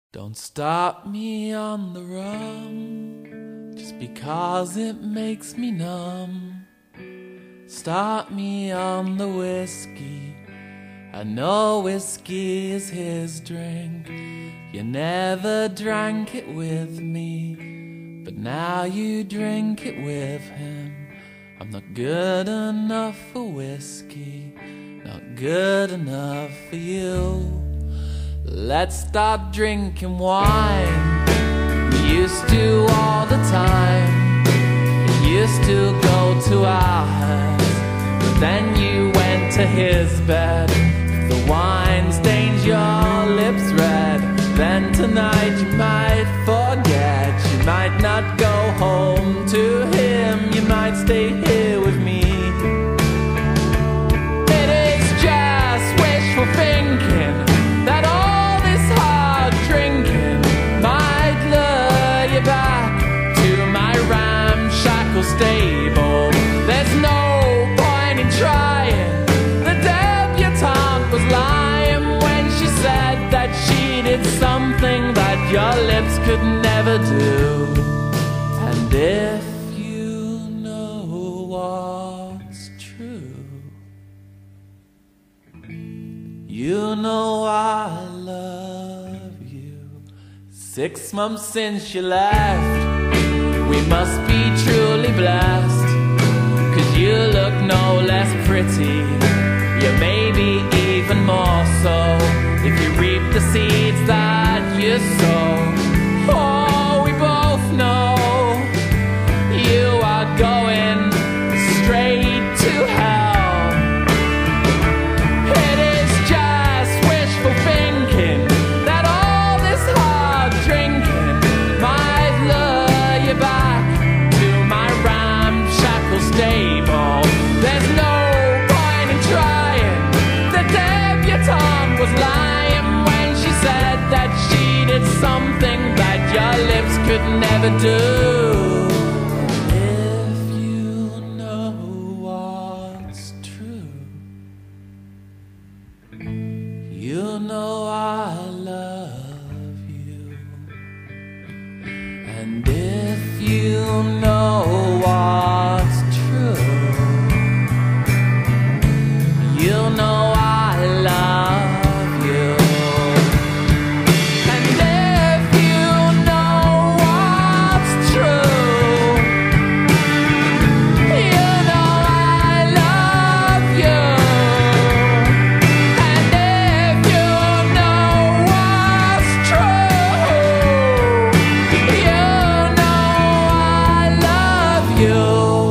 Don't stop me on the rum just because it makes me numb. Stop me on the whiskey, I know whiskey is his drink. You never drank it with me, but now you drink it with him. I'm not good enough for whiskey, not good enough for you. Let's stop drinking wine, we used to all the time. You used to go to our house, but then you went to his bed. If the wine stains your lips red, then tonight you might forget. You might not go home to him, you might stay here with me. It is just wishful thinking that all this hard drinking might lure you back to my ramshackle stable. There's no point in trying. The debutante was lying when she said that she did something that your lips could never do. And if you know what's true, you know I love you. 6 months since you left, we must be truly blessed, 'cause you look no less pretty, you maybe even more so, if you reap the seeds that you sow. Oh, we both know you are going straight to hell. It is just wishful thinking that all this hard drinking might lure you back to my ramshackle stable. There's no point in trying. The debutante was lying when she said that she did something that your lips could never do. If you know what's true, you know I love you. And if you know what's true, you know I love you. And if you know what's true, you know I love you. And if you know what's true, you know I love you.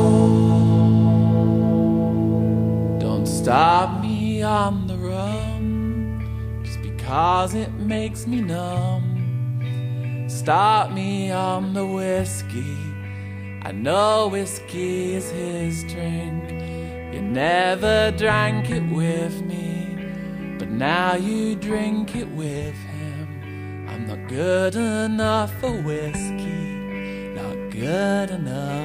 Don't stop me on the rum just because it makes me numb. Stop me on the whiskey, I know whiskey is his drink. You never drank it with me, but now you drink it with him. I'm not good enough for whiskey, not good enough